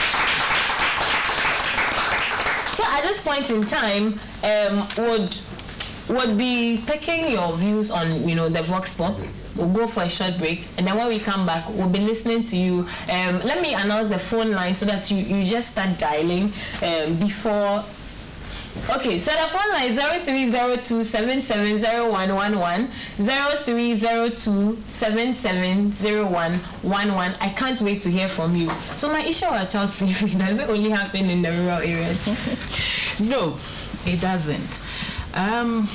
[SPEAKER 2] So at this point in time, um, would would be picking your views on, you know, the Vox Pop. We'll go for a short break, and then when we come back, we'll be listening to you. Um, let me announce the phone line so that you, you just start dialing um, before. Okay, so the phone line is zero three zero two seven seven zero one one one, zero three zero two seven seven zero one one one. I can't wait to hear from you. So my issue of child slavery, does it only happen in the rural areas?
[SPEAKER 8] No, it doesn't. Um,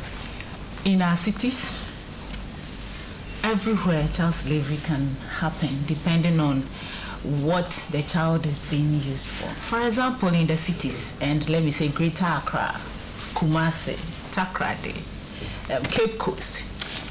[SPEAKER 8] in our cities, everywhere child slavery can happen depending on what the child is being used for. For example, in the cities, and let me say Greater Accra, Kumasi, Takrady, um, Cape Coast,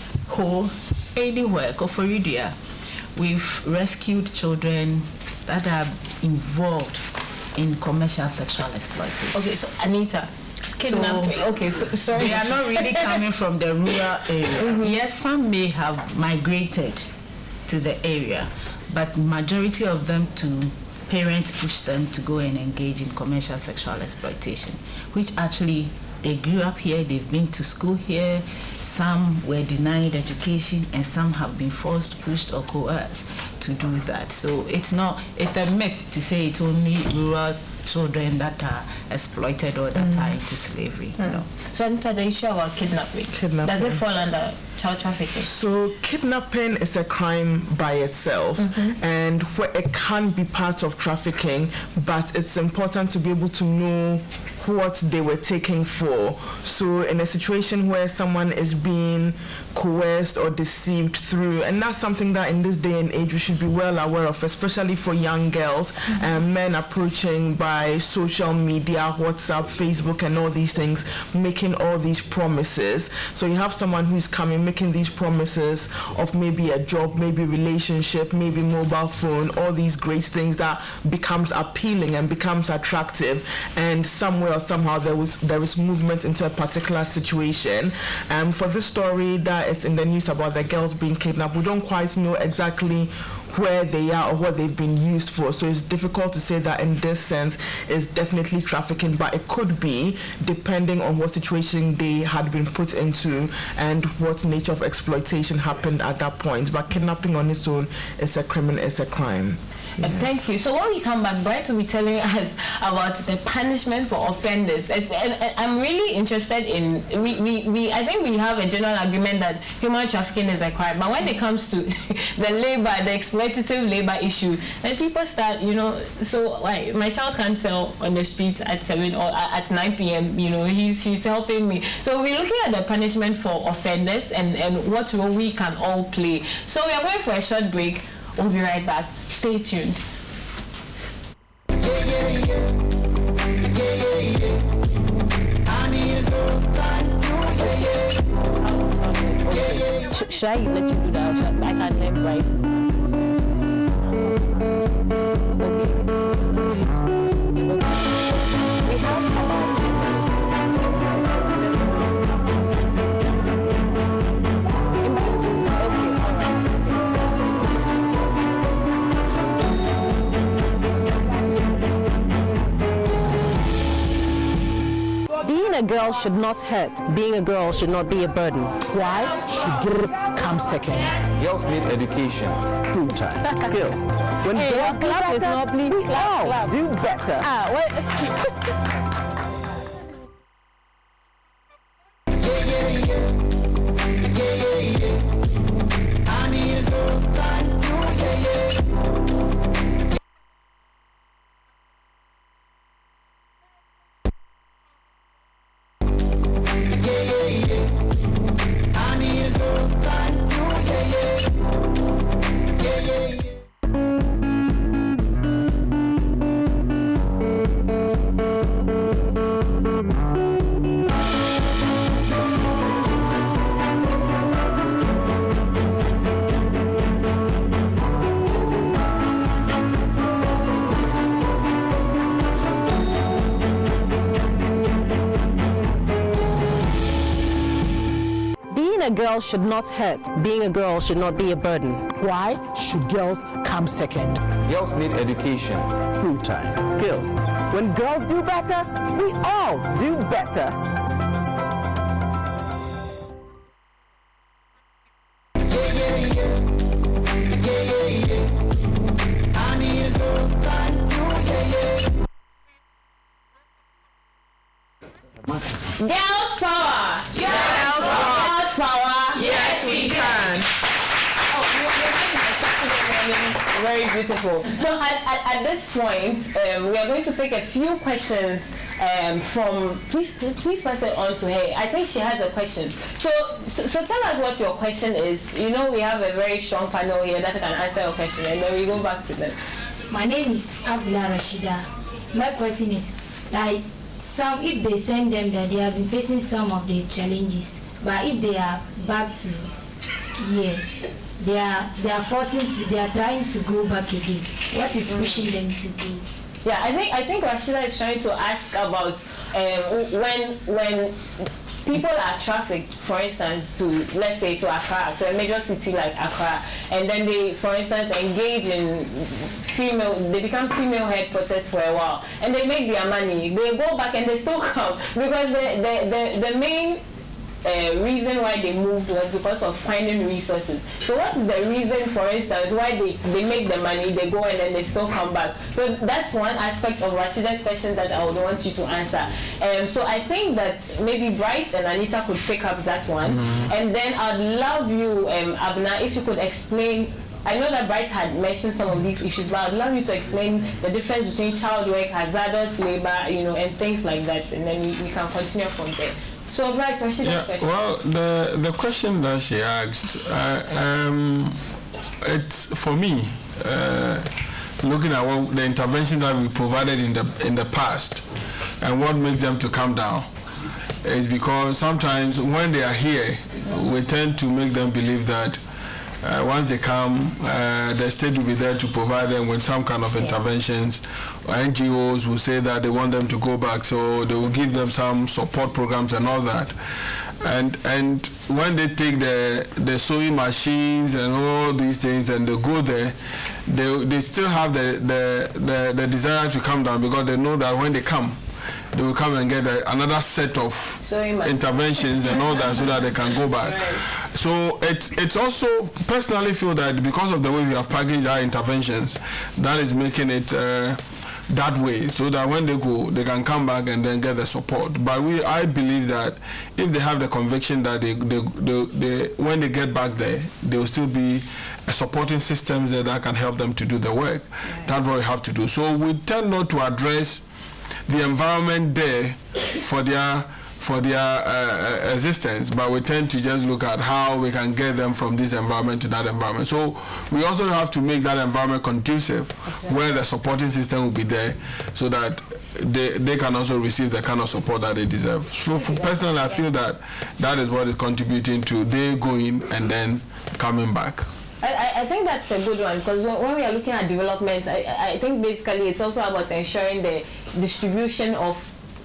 [SPEAKER 8] Ho, anywhere, Koforidia, we've rescued children that are involved in commercial sexual exploitation.
[SPEAKER 2] Okay, so Anita, kidnapping. So, okay, so sorry.
[SPEAKER 8] They are not really coming from the rural area. Mm-hmm. Yes, some may have migrated to the area, but majority of them to parents push them to go and engage in commercial sexual exploitation, which actually they grew up here, they've been to school here, some were denied education, and some have been forced, pushed, or coerced to do that. So it's not, it's a myth to say it's only rural children that are exploited or that mm. are into slavery. Mm. No.
[SPEAKER 2] So Anita, the issue about kidnapping,
[SPEAKER 7] kidnapping,
[SPEAKER 2] does it fall under child trafficking?
[SPEAKER 7] So kidnapping is a crime by itself, mm-hmm. and where it can be part of trafficking, but it's important to be able to know what they were taken for. So in a situation where someone is being coerced or deceived through, and that's something that in this day and age we should be well aware of, especially for young girls, mm-hmm. and men approaching by social media, WhatsApp, Facebook, and all these things, making all these promises. So you have someone who's coming making these promises of maybe a job, maybe relationship, maybe mobile phone, all these great things that becomes appealing and becomes attractive, and somewhere or somehow there was there is movement into a particular situation. And um, for this story that is in the news about the girls being kidnapped, we don't quite know exactly where they are or what they've been used for, so it's difficult to say that in this sense it's definitely trafficking, but it could be depending on what situation they had been put into and what nature of exploitation happened at that point. But kidnapping on its own is a criminal, it's a crime.
[SPEAKER 2] Yes. Thank you. So when we come back, Bright will be telling us about the punishment for offenders. And, and I'm really interested in, we, we, we, I think we have a general agreement that human trafficking is a crime, but when it comes to the labor, the exploitative labor issue, then people start, you know, so like my child can't sell on the street at seven or at nine p m, you know, he's, she's helping me. So we're looking at the punishment for offenders and, and what role we can all play. So we are going for a short break. We'll be right back. Stay tuned.
[SPEAKER 1] Yeah, yeah, yeah. Yeah, yeah, yeah. I need a girl like you, yeah, yeah. Yeah, yeah, yeah.
[SPEAKER 2] Should, should I let you do that? I can't hear right. We have about
[SPEAKER 4] girl should not hurt. Being a girl should not be a burden.
[SPEAKER 5] Why should girls come second?
[SPEAKER 12] Girls need education, full time, skills.
[SPEAKER 4] When
[SPEAKER 2] Hey,
[SPEAKER 4] girls do
[SPEAKER 2] clap is
[SPEAKER 4] better,
[SPEAKER 2] not please.
[SPEAKER 4] we
[SPEAKER 2] Clap,
[SPEAKER 4] all
[SPEAKER 2] clap.
[SPEAKER 4] do better.
[SPEAKER 2] Ah, what?
[SPEAKER 4] Being a girl should not hurt. Being a girl should not be a burden.
[SPEAKER 5] Why should girls come second?
[SPEAKER 12] Girls need education, full time, skills.
[SPEAKER 4] When girls do better, we all do better.
[SPEAKER 2] Girls power!
[SPEAKER 3] Girls power!
[SPEAKER 2] Girls power!
[SPEAKER 3] Yes, we can.
[SPEAKER 2] Oh, very beautiful. So at, at, at this point, um, we are going to pick a few questions um, from, please please pass it on to her. I think she has a question. So, so, so tell us what your question is. You know, we have a very strong panel here that can answer your question, and then we go back to them.
[SPEAKER 13] My name is Abdullah Rashida. My question is, like, some, if they send them that they have been facing some of these challenges, but if they are back to here, they are they are forcing to they are trying to go back again. What is pushing them to go?
[SPEAKER 2] Yeah, I think I think Rashida is trying to ask about um, when when people are trafficked, for instance, to, let's say, to Accra, to a major city like Accra, and then they, for instance, engage in female, they become female headquarters for a while, and they make their money, they go back and they still come, because the, the, the, the main Uh, reason why they moved was because of finding resources. So what is the reason, for instance, why they, they make the money, they go and then they still come back? So that's one aspect of Rashida's question that I would want you to answer. Um, so I think that maybe Bright and Anita could pick up that one. Mm-hmm. And then I'd love you, um, Abna, if you could explain. I know that Bright had mentioned some of these issues, but I'd love you to explain the difference between child work, hazardous labor, you know, and things like that, and then we, we can continue from there. So, Bright, Rashida's
[SPEAKER 6] yeah,
[SPEAKER 2] question.
[SPEAKER 6] well, the the question that she asked, uh, um, it's for me, uh, looking at what the intervention that we provided in the in the past, and what makes them to come down, is because sometimes when they are here, we tend to make them believe that Uh, once they come, uh, the state will be there to provide them with some kind of interventions. N G Os will say that they want them to go back, so they will give them some support programs and all that. And and when they take the the sewing machines and all these things and they go there, they they still have the the the, the desire to come down, because they know that when they come, they will come and get a, another set of interventions and all that, so that they can go back. Right. So it's it's also, personally feel that because of the way we have packaged our interventions, that is making it uh, that way, so that when they go, they can come back and then get the support. But we, I believe that if they have the conviction that they, they, they, they when they get back there, there will still be a supporting systems there that can help them to do the work. Right. That's what we have to do. So we tend not to address the environment there for their for their uh, existence, but we tend to just look at how we can get them from this environment to that environment. So we also have to make that environment conducive, okay, where the supporting system will be there, so that they, they can also receive the kind of support that they deserve. So for personally, I feel that that is what is contributing to they going and then coming back.
[SPEAKER 2] I, I think that's a good one, because when we are looking at development, I, I think basically it's also about ensuring the distribution of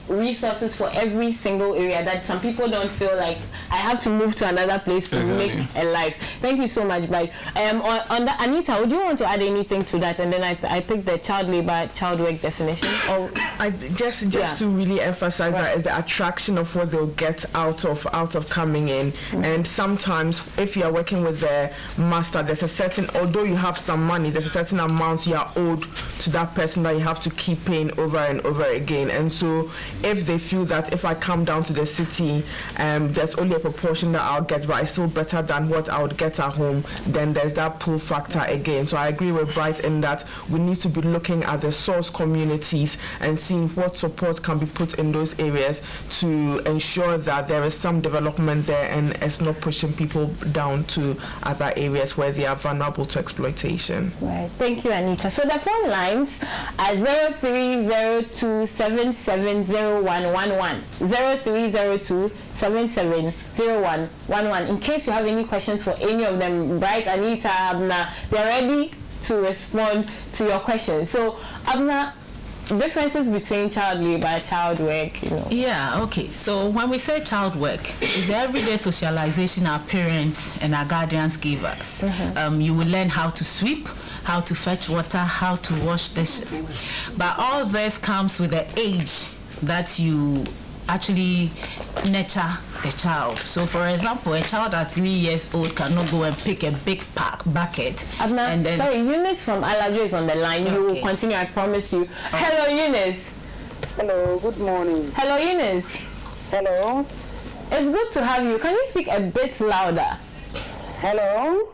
[SPEAKER 2] resources for every single area, that some people don't feel like I have to move to another place to
[SPEAKER 6] exactly.
[SPEAKER 2] make a life. Thank you so much, Mike. Um, on, on the, Anita, would you want to add anything to that? And then I, I picked the child labor, child work definition. Or
[SPEAKER 7] I just just yeah. to really emphasize right. that is the attraction of what they'll get out of out of coming in. Mm-hmm. And sometimes if you are working with the master, there's a certain, although you have some money, there's a certain amount you are owed to that person that you have to keep paying over and over again. And so if they feel that if I come down to the city, um, there's only a proportion that I'll get, but it's still better than what I would get at home, then there's that pull factor again. So I agree with Bright in that we need to be looking at the source communities and seeing what support can be put in those areas to ensure that there is some development there and it's not pushing people down to other areas where they are vulnerable to exploitation.
[SPEAKER 2] Right. Thank you, Anita. So the phone lines are zero three zero two seven seven zero one one one, zero three zero two seven seven zero one one one. In case you have any questions for any of them, Bright, Anita, Abna, they're ready to respond to your questions. So, Abna, differences between child labor, child work, you know.
[SPEAKER 8] Yeah, okay. So when we say child work, it's the everyday socialization our parents and our guardians give us. Mm-hmm. um, you will learn how to sweep, how to fetch water, how to wash dishes. But all this comes with the age that you actually nurture the child. So for example, a child at three years old cannot go and pick a big pack bucket.
[SPEAKER 2] Abna, and then sorry, Eunice from Alajo is on the line. Okay. You will continue, I promise you. Okay. Hello, Eunice.
[SPEAKER 14] Hello, good morning.
[SPEAKER 2] Hello, Eunice.
[SPEAKER 14] Hello.
[SPEAKER 2] It's good to have you. Can you speak a bit louder?
[SPEAKER 14] Hello.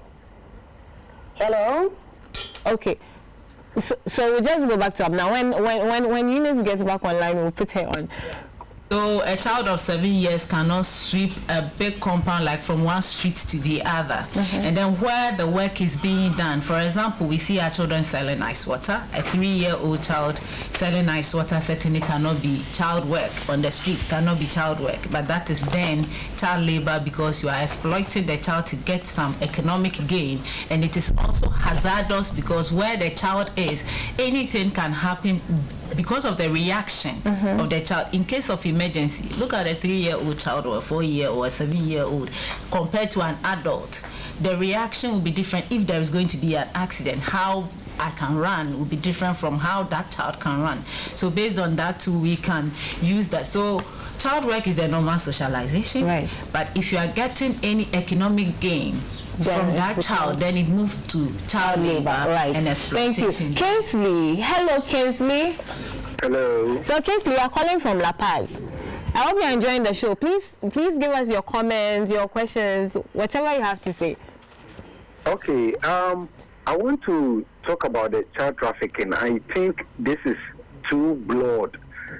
[SPEAKER 14] Hello.
[SPEAKER 2] Okay. So, so we'll just go back to Abna. When when when when Eunice gets back online, we'll put her on.
[SPEAKER 8] So a child of seven years cannot sweep a big compound like from one street to the other. Mm-hmm. And then where the work is being done, for example, we see our children selling ice water. A three-year-old child selling ice water certainly cannot be child work on the street, cannot be child work. But that is then child labor because you are exploiting the child to get some economic gain. And it is also hazardous because where the child is, anything can happen because of the reaction mm-hmm. of the child. In case of emergency, look at a three-year-old child or a four-year or a seven-year-old compared to an adult. The reaction will be different if there is going to be an accident. How I can run will be different from how that child can run. So based on that too, we can use that. So child work is a normal socialization. Right. But if you are getting any economic gain then from that child, then it moves to child labor right. and exploitation.
[SPEAKER 2] Thank you. Kinsley. Hello, Kinsley.
[SPEAKER 15] Hello.
[SPEAKER 2] So, Kinsley, you are calling from La Paz. I hope you are enjoying the show. Please, please give us your comments, your questions, whatever you have to say.
[SPEAKER 15] Okay. Um, I want to talk about the child trafficking. I think this is too broad.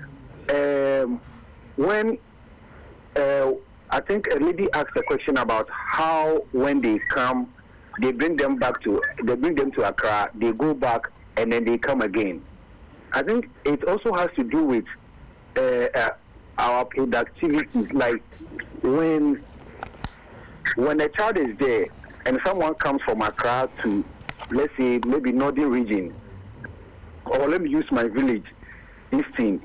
[SPEAKER 15] Um, when uh, I think a lady asked a question about how when they come, they bring them back to, they bring them to Accra, they go back, and then they come again. I think it also has to do with uh, uh, our productivity. Like when when a child is there and someone comes from Accra to, let's say, maybe northern region, or let me use my village, Easton.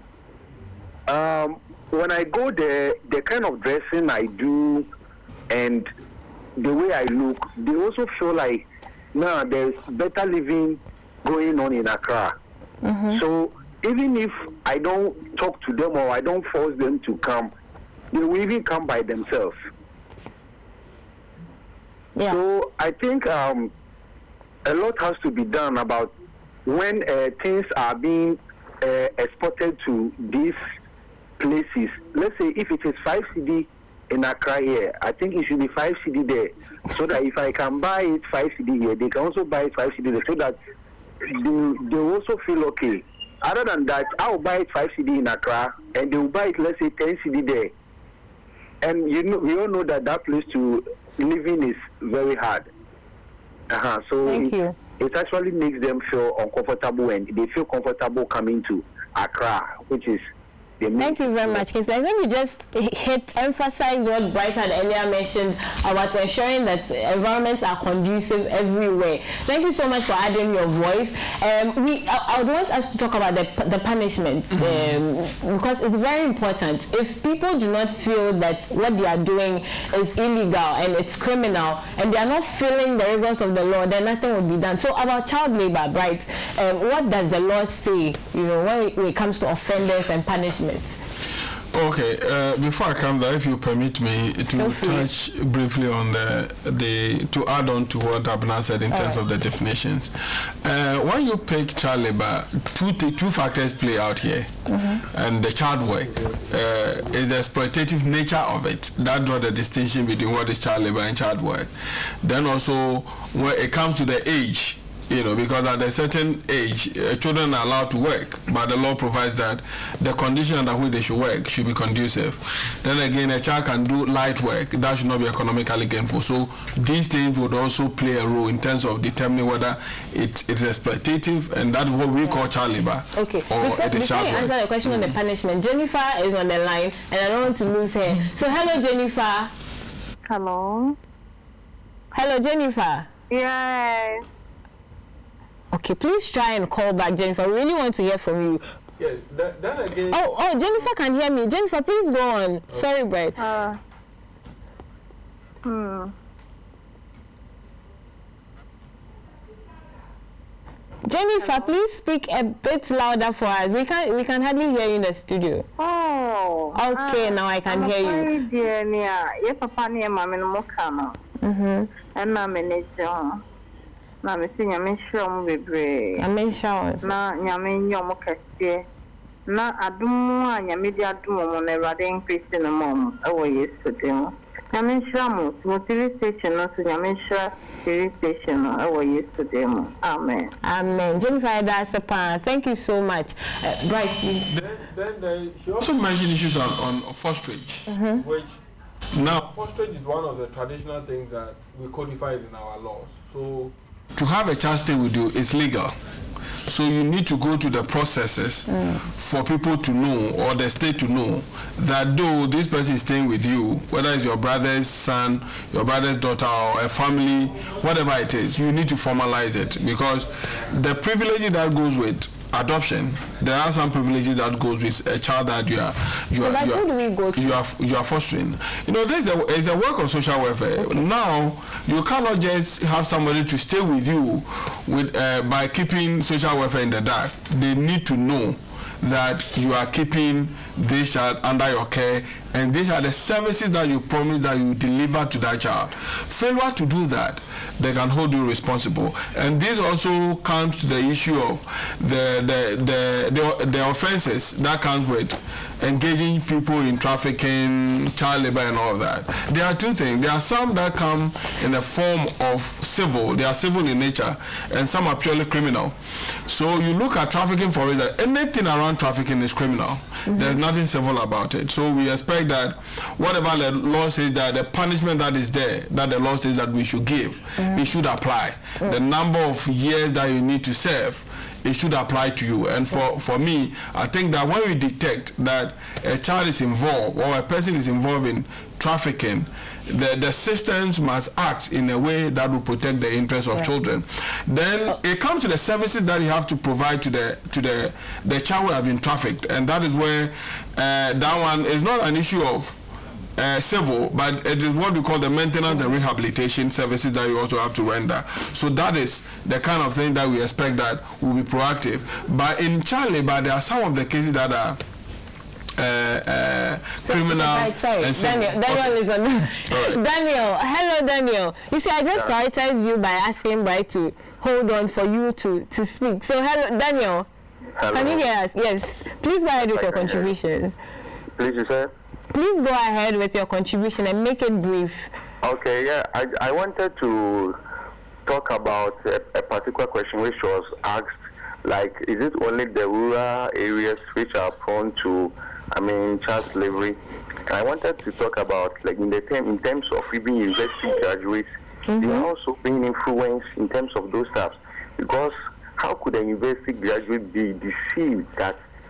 [SPEAKER 15] Um, when I go there, the kind of dressing I do and the way I look, they also feel like, nah, there's better living going on in Accra. Mm-hmm. So even if I don't talk to them or I don't force them to come, they will even come by themselves. Yeah. So I think um, a lot has to be done about when uh, things are being uh, exported to these places. Let's say if it is five C D in Accra here, I think it should be five C D there, so that if I can buy it five C D here, they can also buy it five C D there, so that they, they also feel okay. Other than that, I'll buy it five C D in Accra, and they will buy it, let's say, ten C D there. And you know, we all know that that place to living is very hard. Uh-huh. So
[SPEAKER 2] Thank
[SPEAKER 15] it,
[SPEAKER 2] you.
[SPEAKER 15] it actually makes them feel uncomfortable, and they feel comfortable coming to Accra, which is
[SPEAKER 2] Thank you very much, Kingsley. I think you just hit, emphasized what Bright had earlier mentioned about ensuring that environments are conducive everywhere. Thank you so much for adding your voice. Um, we, I, I would want us to talk about the, the punishment, mm-hmm. um, because it's very important. If people do not feel that what they are doing is illegal and it's criminal, and they are not feeling the rigors of the law, then nothing will be done. So about child labor, Bright, um, what does the law say, you know, when it, when it comes to offenders and punishment?
[SPEAKER 6] Okay, uh, before I come there, if you permit me to touch briefly on the, the to add on to what Abna said in All terms right. of the definitions. Uh, when you pick child labor, two, two factors play out here. Mm-hmm. And the child work uh, is the exploitative nature of it. That draws the distinction between what is child labor and child work. Then also, when it comes to the age, you know, because at a certain age, uh, children are allowed to work, but the law provides that the condition under which they should work should be conducive. Then again, a child can do light work. That should not be economically gainful. So these things would also play a role in terms of determining whether it, it is exploitative, and that's what we yeah. call child labor.
[SPEAKER 2] Okay.
[SPEAKER 6] Or
[SPEAKER 2] before
[SPEAKER 6] it is
[SPEAKER 2] before you
[SPEAKER 6] work.
[SPEAKER 2] answer the question mm-hmm. on the punishment, Jennifer is on the line, and I don't want to lose her. Mm-hmm. So hello, Jennifer.
[SPEAKER 16] Hello.
[SPEAKER 2] Hello, Jennifer.
[SPEAKER 16] Yes.
[SPEAKER 2] Okay, please try and call back, Jennifer. We really want to hear from you.
[SPEAKER 6] Yes, that, that again.
[SPEAKER 2] Oh, oh, Jennifer can hear me. Jennifer, please go on. Okay. Sorry, Bright.
[SPEAKER 16] Uh, hmm.
[SPEAKER 2] Jennifer, please speak a bit louder for us. We can we can hardly hear you in the studio.
[SPEAKER 16] Oh.
[SPEAKER 2] Okay, uh, now I can
[SPEAKER 16] I'm
[SPEAKER 2] hear you.
[SPEAKER 16] Dear, yeah, papa near mamma no mokano.
[SPEAKER 2] Mhm.
[SPEAKER 16] And I'm in na me sinya me shom bebre
[SPEAKER 2] na me shom
[SPEAKER 16] na nyame nyom kese na adum a nyame di adum mo na Awurade increase no mom e wo Yesu dem nyame shram motivation station no so nyame shra station no e wo Yesu dem. Amen.
[SPEAKER 2] Amen. Jennifer, that's a pan. Thank you so much. Uh, right.
[SPEAKER 6] Then, then the, she also mentioned issues on, on fosterage,
[SPEAKER 2] mm-hmm.
[SPEAKER 6] which now fosterage is one of the traditional things that we codified in our laws. So to have a child stay with you is legal. So you need to go to the processes mm. for people to know, or the state to know, that though this person is staying with you, whether it's your brother's son, your brother's daughter, or a family, whatever it is, you need to formalize it, because the privilege that goes with adoption, there are some privileges that goes with a child that you are you
[SPEAKER 2] so
[SPEAKER 6] are, you,
[SPEAKER 2] are,
[SPEAKER 6] do we go you are you are fostering. You know, this is the, is the work of social welfare. Okay. Now you cannot just have somebody to stay with you with uh, by keeping social welfare in the dark. They need to know that you are keeping this child under your care, and these are the services that you promise that you deliver to that child. Failure to do that, they can hold you responsible. And this also comes to the issue of the the the the, the offenses that comes with engaging people in trafficking, child labor, and all of that. There are two things. There are some that come in the form of civil. They are civil in nature, and some are purely criminal. So you look at trafficking, for example, anything around trafficking is criminal. Mm-hmm. There's nothing civil about it. So we expect that whatever the law says, that the punishment that is there, that the law says that we should give, mm-hmm. it should apply. Mm-hmm. The number of years that you need to serve, it should apply to you. And for, for me, I think that when we detect that a child is involved, or a person is involved in trafficking, the, the systems must act in a way that will protect the interests of yeah. children. Then it comes to the services that you have to provide to the to the the child who has been trafficked, and that is where uh, that one is not an issue of Uh, civil, but it is what we call the maintenance and rehabilitation services that you also have to render. So that is the kind of thing that we expect that will be proactive. But in child labor, there are some of the cases that are uh, uh, so, criminal.
[SPEAKER 2] Right, sorry, Daniel, Daniel okay. is on. Right. Daniel, hello Daniel. You see, I just yeah. prioritized you by asking Bright to hold on for you to, to speak. So hello Daniel.
[SPEAKER 15] Hello.
[SPEAKER 2] Can you hear us? Yes. Please go ahead with your contributions.
[SPEAKER 15] Please, you said?
[SPEAKER 2] Please go ahead with your contribution and make it brief.
[SPEAKER 15] Okay, yeah, I, I wanted to talk about a, a particular question which was asked, like, is it only the rural areas which are prone to, I mean, child slavery? And I wanted to talk about, like, in the term, in terms of even university graduates, mm-hmm. they are also being influenced in terms of those stuff. Because how could a university graduate be deceived that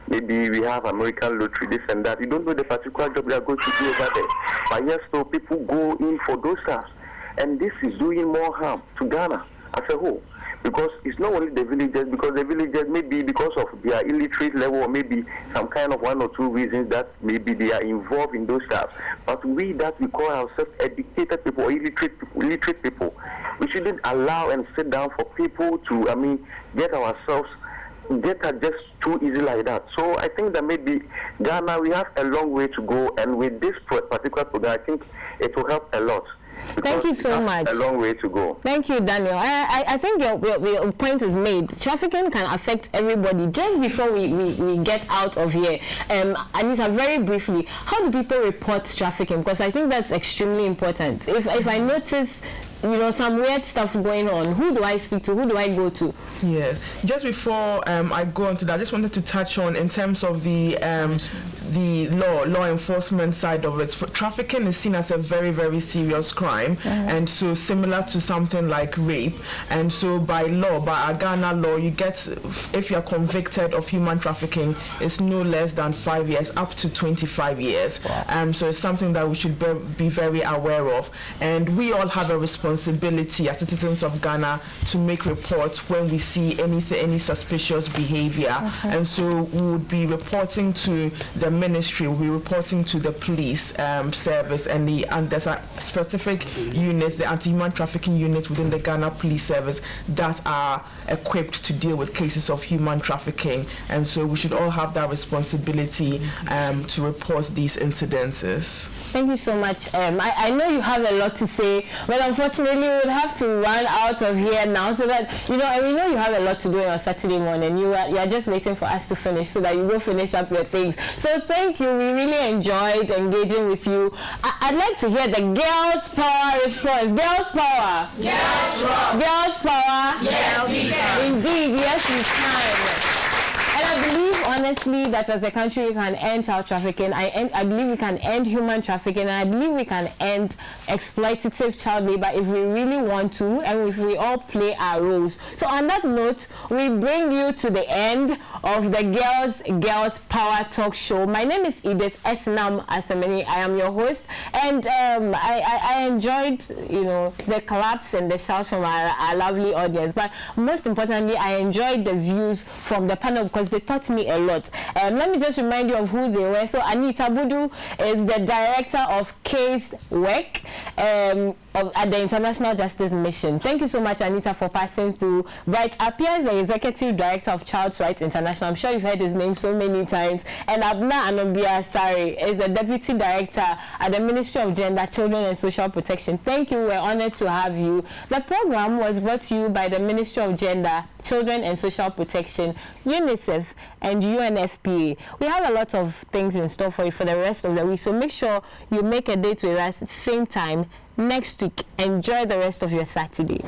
[SPEAKER 15] maybe we have American lottery, this and that. You don't know the particular job they are going to do over there. But yes, so people go in for those stuff. And this is doing more harm to Ghana as a whole. Because it's not only the villagers, because the villagers maybe because of their illiterate level or maybe some kind of one or two reasons that maybe they are involved in those stuff. But we that we call ourselves educated people or illiterate people, illiterate people, we shouldn't allow and sit down for people to, I mean, get ourselves, get us just too easy like that. So I think that maybe Ghana, we have a long way to go. And with this particular program, I think it will help a lot.
[SPEAKER 2] Thank you so much.
[SPEAKER 15] A long way to go.
[SPEAKER 2] Thank you, Daniel. I, I, I think your, your, your point is made. Trafficking can affect everybody. Just before we, we, we get out of here, um, Anita, very briefly, how do people report trafficking? Because I think that's extremely important. If, if I notice, you know, some weird stuff going on, who do I speak to? Who do I go to?
[SPEAKER 7] Yeah. Just before um, I go on to that, I just wanted to touch on in terms of the um, the law law enforcement side of it. For trafficking is seen as a very very serious crime, mm-hmm. and so similar to something like rape. And so by law, by our Ghana law, you get, if you are convicted of human trafficking, it's no less than five years up to twenty-five years. Wow. Um, so it's something that we should be, be very aware of, and we all have a responsibility as citizens of Ghana to make reports when we see anything, any suspicious behavior. Uh-huh. And so we would be reporting to the ministry, we'll be reporting to the police um, service, and the and there's a specific units, the anti-human trafficking units within the Ghana Police Service that are equipped to deal with cases of human trafficking. And so we should all have that responsibility um, to report these incidences.
[SPEAKER 2] Thank you so much. Um, I, I know you have a lot to say, but unfortunately we would have to run out of here now, so that, you know, and we know you have a lot to do on Saturday morning. You are, you are just waiting for us to finish so that you go finish up your things. So thank you. We really enjoyed engaging with you. I, I'd like to hear the girls' power response. Girls' power.
[SPEAKER 3] Yes, Rob.
[SPEAKER 2] Girls' power.
[SPEAKER 3] Yes, we can.
[SPEAKER 2] Indeed, yes, we can. And I believe, honestly, that as a country we can end child trafficking. I, end, I believe we can end human trafficking, and I believe we can end exploitative child labor if we really want to, and if we all play our roles. So on that note, we bring you to the end of the Girlz Girls Power Talk Show. My name is Edith Esnam Asemeni. I am your host, and um, I, I, I enjoyed, you know, the claps and the shouts from our, our lovely audience. But most importantly, I enjoyed the views from the panel, because they taught me a lot. Um, let me just remind you of who they were. So Anita Budu is the director of case work um, of, at the International Justice Mission. Thank you so much, Anita, for passing through. Bright Appiah is the executive director of Child Rights International. I'm sure you've heard his name so many times. And Abna Anobia Sari is the deputy director at the Ministry of Gender, Children and Social Protection. Thank you. We're honored to have you. The program was brought to you by the Ministry of Gender, Children and Social Protection, UNICEF, and U N F P A. We have a lot of things in store for you for the rest of the week, so make sure you make a date with us same time next week. Enjoy the rest of your Saturday.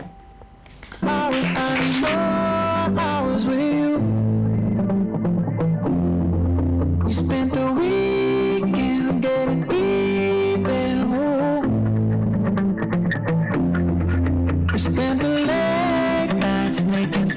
[SPEAKER 1] I was, I know I was with you. We spent the weekend getting even. Ooh. We spent the late nights making